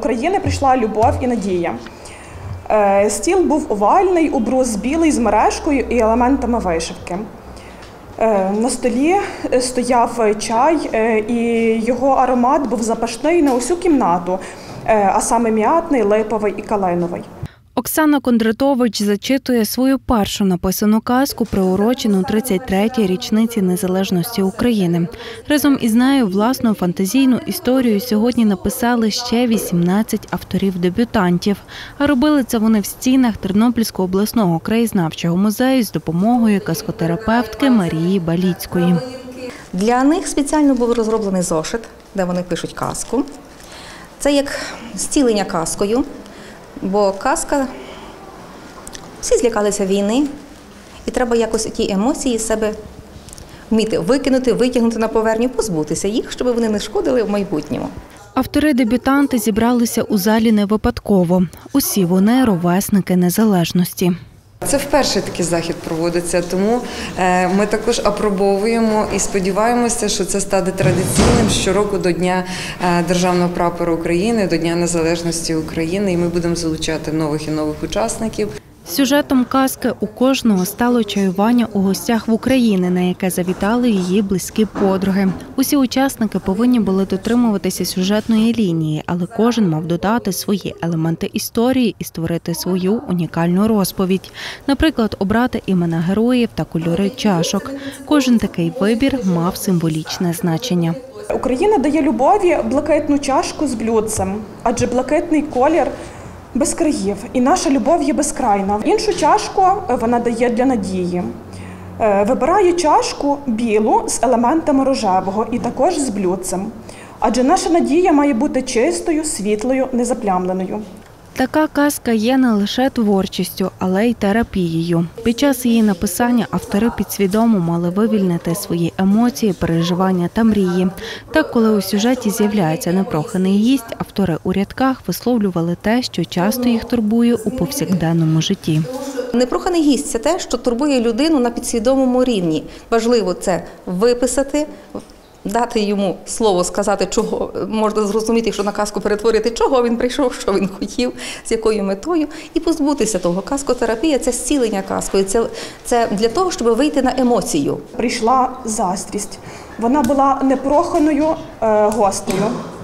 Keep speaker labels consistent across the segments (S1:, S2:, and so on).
S1: України прийшла любов і надія. Стіл був овальний, убрус білий з мережкою і елементами вишивки. На столі стояв чай, і його аромат був запашний на усю кімнату, а саме м'ятний, липовий і калиновий.
S2: Оксана Кондратович зачитує свою першу написану казку, приурочену 33-й річниці незалежності України. Разом із нею власну фантазійну історію сьогодні написали ще 18 авторів-дебютантів. А робили це вони в стінах Тернопільського обласного краєзнавчого музею з допомогою казкотерапевтки Марії Баліцької.
S3: Для них спеціально був розроблений зошит, де вони пишуть казку. Це як зцілення казкою. Бо казка, всі злякалися війни, і треба якось ті емоції з себе вміти викинути, витягнути на поверхню, позбутися їх, щоб вони не шкодили в майбутньому.
S2: Автори-дебютанти зібралися у залі не випадково. Усі вони – ровесники незалежності.
S4: Це вперше такий захід проводиться, тому ми також апробовуємо і сподіваємося, що це стане традиційним щороку до Дня Державного прапора України, до Дня Незалежності України, і ми будемо залучати нових і нових учасників.
S2: Сюжетом казки у кожного стало чаювання у гостях в Україні, на яке завітали її близькі подруги. Усі учасники повинні були дотримуватися сюжетної лінії, але кожен мав додати свої елементи історії і створити свою унікальну розповідь. Наприклад, обрати імена героїв та кольори чашок. Кожен такий вибір мав символічне значення.
S1: Україна дає любові блакитну чашку з блюдцем, адже блакитний колір – без країв, і наша любов є безкрайна. Іншу чашку вона дає для надії. Вибираю чашку білу з елементами рожевого і також з блюдцем. Адже наша надія має бути чистою, світлою, незаплямленою.
S2: Така казка є не лише творчістю, але й терапією. Під час її написання автори підсвідомо мали вивільнити свої емоції, переживання та мрії. Так, коли у сюжеті з'являється непроханий гість, автори у рядках висловлювали те, що часто їх турбує у повсякденному житті.
S3: Непроханий гість – це те, що турбує людину на підсвідомому рівні. Важливо це виписати, дати йому слово, сказати, чого можна зрозуміти, якщо на казку перетворити, чого він прийшов, що він хотів, з якою метою, і позбутися того. Казкотерапія – це зцілення казкою, це для того, щоб вийти на емоцію.
S1: Прийшла заздрість. Вона була непроханою, гострою.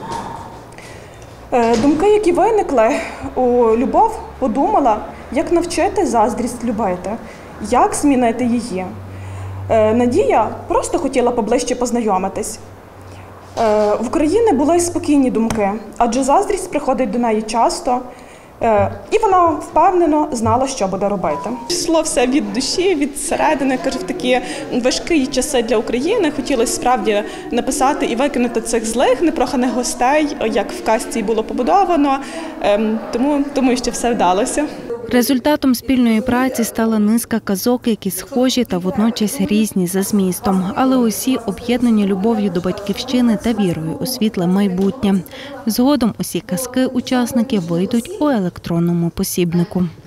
S1: Думки, які виникли у Любов, подумала, як навчити заздрість любити, як змінити її. Надія просто хотіла поближче познайомитись. В Україні були й спокійні думки, адже заздрість приходить до неї часто, і вона впевнено знала, що буде робити. Йшло все від душі, від середини. Кажу, в такі важкі часи для України хотілося справді написати і викинути цих злих, непроханих гостей, як в казці було побудовано, тому що все вдалося.
S2: Результатом спільної праці стала низка казок, які схожі та водночас різні за змістом, але усі об'єднані любов'ю до батьківщини та вірою у світле майбутнє. Згодом усі казки учасники вийдуть у електронному посібнику.